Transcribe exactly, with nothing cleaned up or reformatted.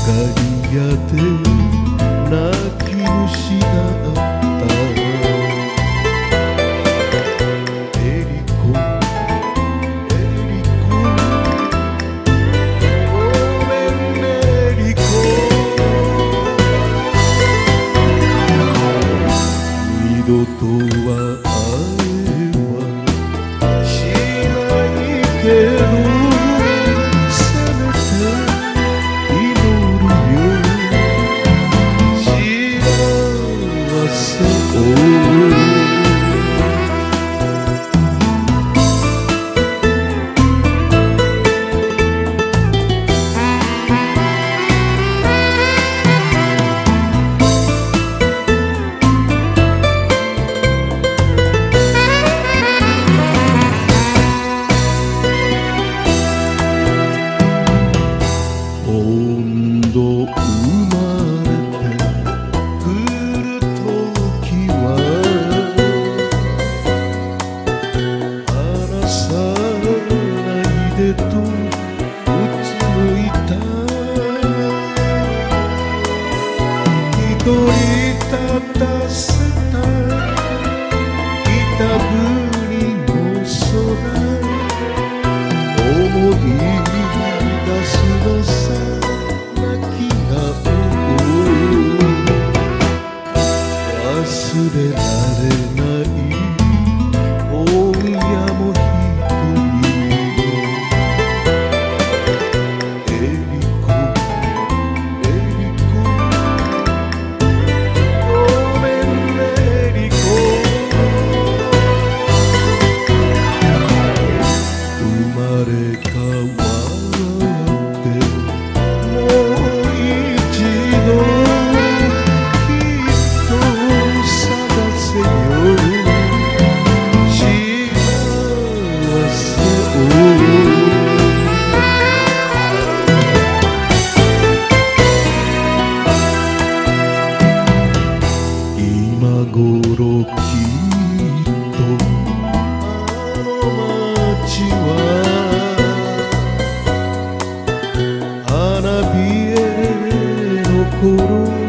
屋で泣き虫だったエリコエリコごめんねエリコ二度とは会えはしないけど今度生まれてくる時は離さないでとうつむいた一人立たせた北国の空思い出すのさ忘れられない今夜も一人エリコエリコごめんねエリコ生まれ変わってもう一度今頃きっとあの街は花冷えの頃